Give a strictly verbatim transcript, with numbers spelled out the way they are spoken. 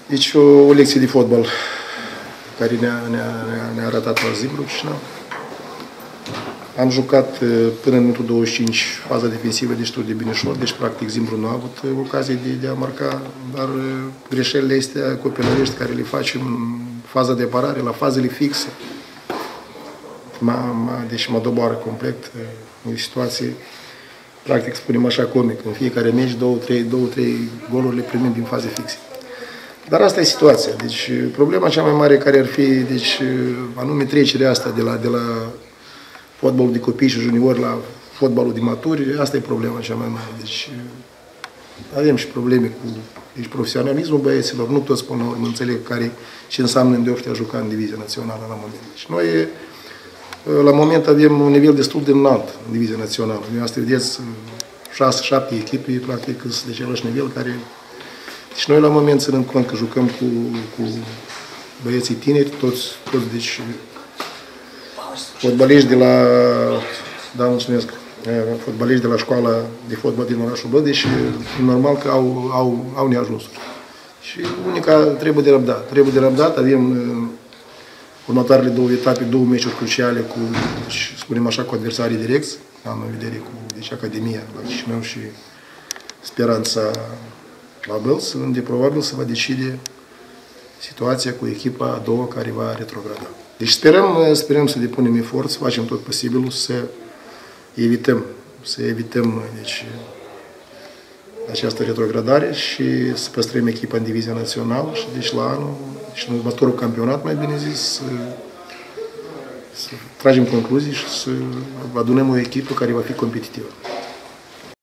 Deci o, o lecție de fotbal care ne-a ne ne arătat la Zimbru Chișinău. Am jucat până în minutul douăzeci și cinci faza defensivă destul de binișor, deci practic Zimbru nu a avut ocazie de, de a marca, dar greșelile astea copilărești care le facem în faza de apărare, la fazele fixe, m-a, deci mă doboară complet în situație, practic spunem așa comic, în fiecare meci două, trei, două, trei goluri le primim din faze fixe. Dar asta e situația, deci problema cea mai mare care ar fi, deci anume trecerea asta de la, de la fotbalul de copii și juniori la fotbalul de maturi, asta e problema cea mai mare. Deci avem și probleme cu deci, profesionalismul băieților, nu toți până la urmă înțeleg care, ce înseamnă îndeopște a juca în divizia națională la moment. Deci noi la moment avem un nivel destul de înalt în divizia națională. Noi asta vedeți șase, șapte echipe, practic, sunt de același nivel care... Deci noi la moment ținând cont că jucăm cu, cu băieții tineri, toți, toți deci fotbaliști de la, da, mulțumesc, fotbaliști de la școala de fotbal din orașul Bădăi și normal că au, au, au neajunsuri. Și unica trebuie de răbdat. Trebuie de răbdat, avem următoarele două etape, două meciuri cruciale cu, deci, spunem așa, cu adversarii direcți, am în vedere cu deci, Academia la Chișinău și Speranța la Bălți, unde probabil se va decide situația cu echipa a doua care va retrograda. Deci sperăm, sperăm să depunem efort, să facem tot posibilul să evităm, să evităm deci, această retrogradare și să păstrăm echipa în divizia națională și deci la anul, și în următorul campionat, mai bine zis, să, să tragem concluzii și să adunăm o echipă care va fi competitivă.